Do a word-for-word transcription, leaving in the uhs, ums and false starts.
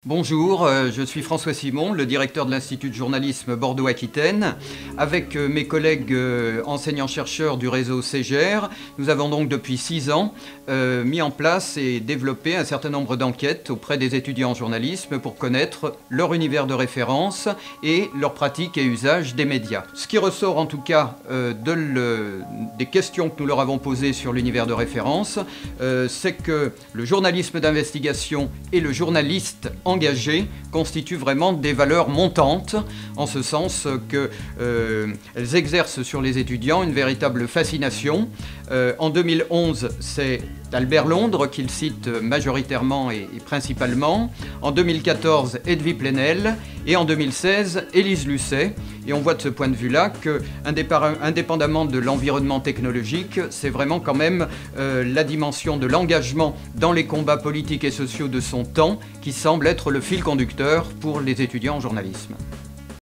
Bonjour, euh, je suis François Simon, le directeur de l'Institut de journalisme Bordeaux-Aquitaine. Avec euh, mes collègues euh, enseignants-chercheurs du réseau C G R, nous avons donc depuis six ans euh, mis en place et développé un certain nombre d'enquêtes auprès des étudiants en journalisme pour connaître leur univers de référence et leurs pratiques et usages des médias. Ce qui ressort en tout cas euh, de le, des questions que nous leur avons posées sur l'univers de référence, euh, c'est que le journalisme d'investigation et le journaliste en engagées constituent vraiment des valeurs montantes, en ce sens qu'elles euh, exercent sur les étudiants une véritable fascination. Euh, en deux mille onze, c'est Albert Londres qu'il cite majoritairement et, et principalement. En deux mille quatorze, Edwy Plenel. Et en deux mille seize, Élise Lucet. Et on voit de ce point de vue-là que, indépendamment de l'environnement technologique, c'est vraiment quand même euh, la dimension de l'engagement dans les combats politiques et sociaux de son temps qui semble être le fil conducteur pour les étudiants en journalisme.